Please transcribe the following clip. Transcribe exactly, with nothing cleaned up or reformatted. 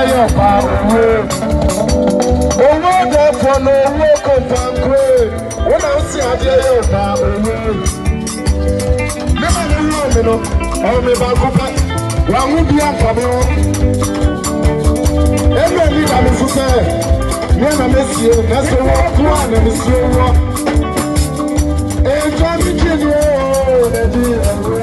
yo pa owo. Owo de for no wo ko pankwe. When I see ade yo pa owo. Never know me no. Oh me ba ko pa. Wa hu bi afa me o. Ebe ni da me fuse. Me na me sie, na so wo ko na me sie wo. E jo mi ji ni o, na di.